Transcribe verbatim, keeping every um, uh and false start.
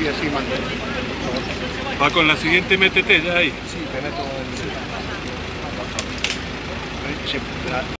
y así mando. Va con la siguiente, métete ya ahí. Sí, te meto el...